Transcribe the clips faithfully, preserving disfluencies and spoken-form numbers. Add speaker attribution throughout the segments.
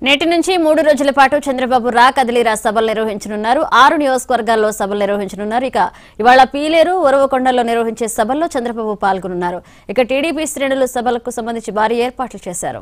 Speaker 1: నేటి నుంచి మూడు రోజుల పాటు చంద్రబాబు రా కదిలిరా సభలు నిర్వహించనున్నారు. ఆరు నియోజకవర్గాల్లో సభలు నిర్వహించనున్నారు. ఇక ఇవాళ పీలేరు ఉరవకొండలో నిర్వహించే సభల్లో చంద్రబాబు పాల్గొనున్నారు. ఇక టీడీపీ శ్రేణులు సభలకు సంబంధించి భారీ ఏర్పాట్లు చేశారు.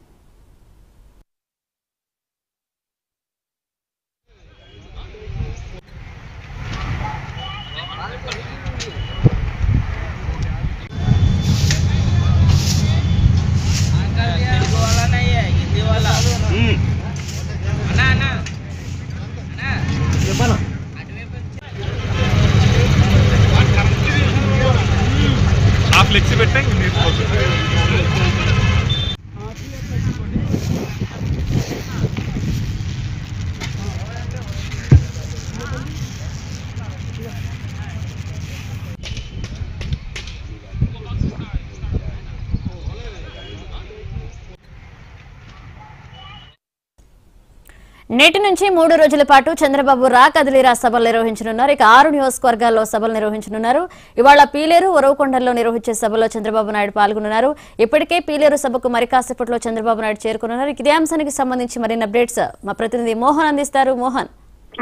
Speaker 2: ఫ్లెక్సీ పెట్టే
Speaker 1: నేటి నుంచి మూడు రోజుల పాటు చంద్రబాబు రా కదిలిరా సభలు నిర్వహించనున్నారు. ఇక ఆరు నియోజకవర్గాల్లో సభలు నిర్వహించనున్నారు. ఇవాళ పీలేరు ఉరవకొండలో నిర్వహించే సభలో చంద్రబాబు నాయుడు పాల్గొనున్నారు. ఇప్పటికే పీలేరు సభకు మరి కాసేపట్లో చంద్రబాబు నాయుడు చేరుకున్నారు. ఇదే అంశానికి సంబంధించి మరిన్ని అప్డేట్స్ మా ప్రతినిధి మోహన్ అందిస్తారు. మోహన్,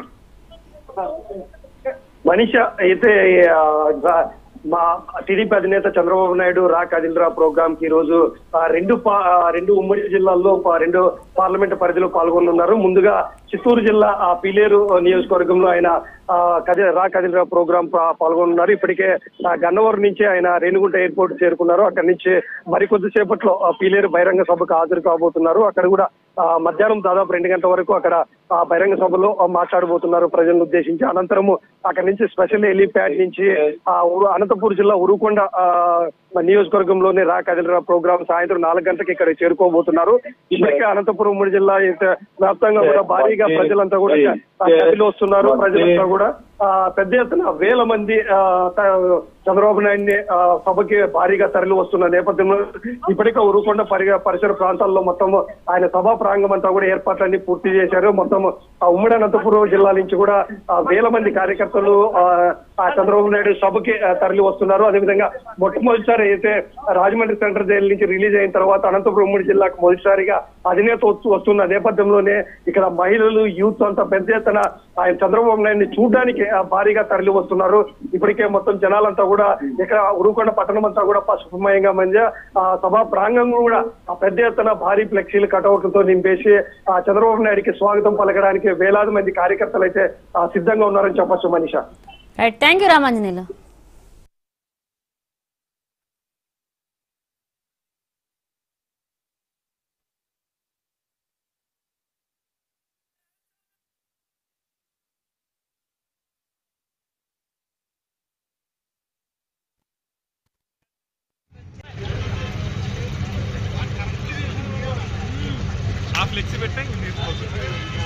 Speaker 3: మనిషి అయితే మా టీడీపీ అధినేత చంద్రబాబు నాయుడు రా కదిలిరా ప్రోగ్రామ్ కి ఈ రోజు రెండు రెండు ఉమ్మడి జిల్లాల్లో రెండు పార్లమెంట్ పరిధిలో పాల్గొనున్నారు. ముందుగా చిత్తూరు జిల్లా పీలేరు నియోజకవర్గంలో ఆయన కది రా కదిలిరా ప్రోగ్రామ్ పాల్గొనున్నారు. ఇప్పటికే గన్నవరం నుంచి ఆయన రేణిగుంట ఎయిర్పోర్ట్ చేరుకున్నారు. అక్కడి నుంచి మరికొద్ది సేపట్లో పీలేరు బహిరంగ సభకు హాజరు కాబోతున్నారు. అక్కడ కూడా మధ్యాహ్నం దాదాపు రెండు గంటల వరకు అక్కడ బహిరంగ సభలో మాట్లాడబోతున్నారు ప్రజలను ఉద్దేశించి. అనంతరము అక్కడి నుంచి స్పెషల్ హెలీప్యాడ్ నుంచి అనంతపూర్ జిల్లా ఉరుకొండ నియోజకవర్గంలోని రా కదిలిరా ప్రోగ్రామ్ సాయంత్రం నాలుగు గంటలకు ఇక్కడ చేరుకోబోతున్నారు. ఇప్పటికే అనంతపురం ఉమ్మడి జిల్లా వ్యాప్తంగా కూడా భారీగా ప్రజలంతా కూడా కదిలి వస్తున్నారు. ప్రజలంతా కూడా పెద్ద ఎత్తున వేల మంది చంద్రబాబు నాయుడిని సభకి భారీగా తరలి వస్తున్న నేపథ్యంలో ఇప్పటికే ఉరుకొండ పరిగ పరిసర ప్రాంతాల్లో మొత్తం ఆయన సభా ప్రాంగం అంతా కూడా ఏర్పాట్లన్నీ పూర్తి చేశారు. మొత్తం ఉమ్మడి అనంతపురం జిల్లా నుంచి కూడా వేల మంది కార్యకర్తలు ఆ చంద్రబాబు నాయుడు సభకి తరలి వస్తున్నారు. అదేవిధంగా మొట్టమొదటిసారి అయితే రాజమండ్రి సెంట్రల్ జైలు నుంచి రిలీజ్ అయిన తర్వాత అనంతపురం ఉమ్మడి జిల్లాకు మొదటిసారిగా అధినేత వస్తున్న నేపథ్యంలోనే ఇక్కడ మహిళలు యూత్ అంతా పెద్ద ఎత్తున ఆయన చంద్రబాబు నాయుడిని చూడడానికి భారీగా తరలి వస్తున్నారు. ఇప్పటికే మొత్తం జనాలంతా కూడా ఇక్కడ ఉరుకొండ పట్టణం అంతా కూడా పసుపుమయంగా మంది ఆ సభా ప్రాంగణం కూడా పెద్ద ఎత్తున భారీ ఫ్లెక్సీలు కటౌట్లతో నింపేసి ఆ చంద్రబాబు నాయుడికి స్వాగతం పలకడానికి వేలాది మంది కార్యకర్తలు అయితే సిద్ధంగా ఉన్నారని చెప్పొచ్చు. Manisha,
Speaker 1: thank you Ramanjaneyulu.
Speaker 2: Flexi పెట్టే